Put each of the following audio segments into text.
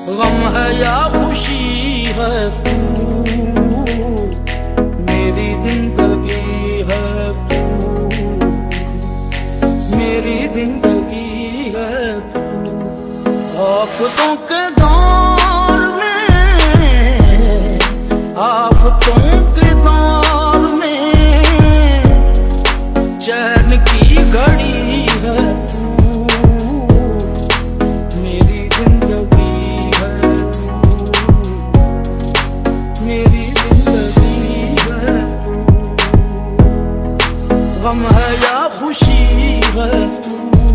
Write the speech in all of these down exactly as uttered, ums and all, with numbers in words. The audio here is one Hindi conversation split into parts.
गम है या खुशी है तू, मेरी जिंदगी है तू, मेरी जिंदगी है तू। आफतों के दौर में, आफतों के दौर में चैन की घड़ी है तू, मेरी जिंदगी है तू, मेरी जिंदगी है तू। गम है या खुशी है तू,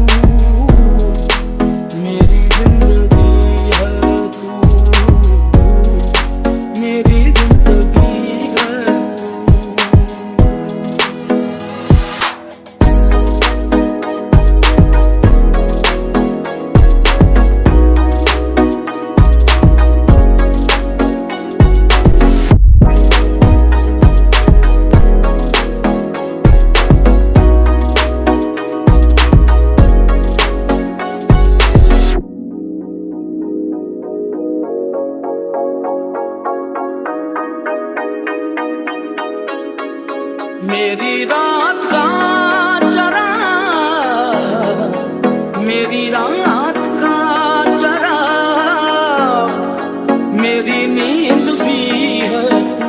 मेरी जिंदगी है तू, मेरी जिंदगी है तू। मेरी रात का चरा, मेरी रात का चरा, मेरी नींद भी है तू,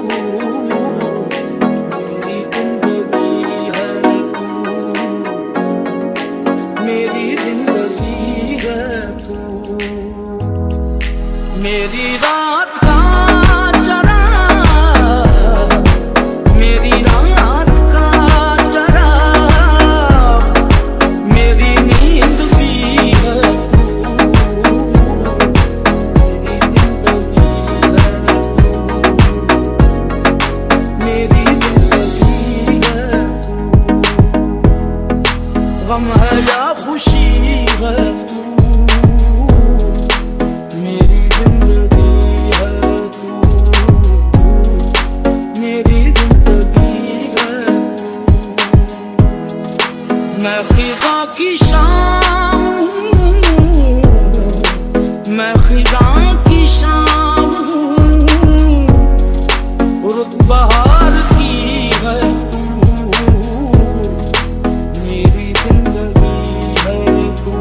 मेरी जिंदगी है तू, मेरी जिंदगी है तू। मेरी रात का चरा, मेरी रात का चरा, मेरी नींद भी है तू, मेरी जिंदगी है तू, मेरी जिंदगी है तू। गम है या खुशी है तू, मेरी जिंदगी है तू, मेरी जिंदगी है तू। मैं खिज़ा की शाम हूँ, मैं खिज़ा की शाम हूँ, रुत बहार की है तू, मेरी जिंदगी है तू,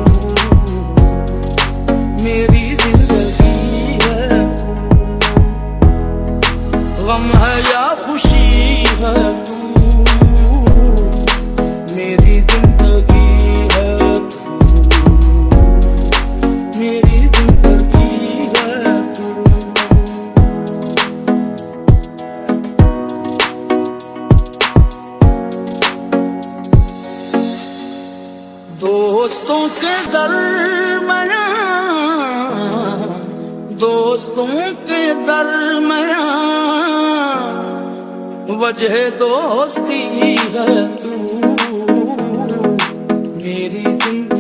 मेरी जिंदगी है तू। गम है या खुशी है तू, मेरी जिंदगी है तू, मेरी जिंदगी है तू। दोस्तों के दरमियां, दोस्तों के दरमियां वजह दोस्ती है तू, मेरी जिंदगी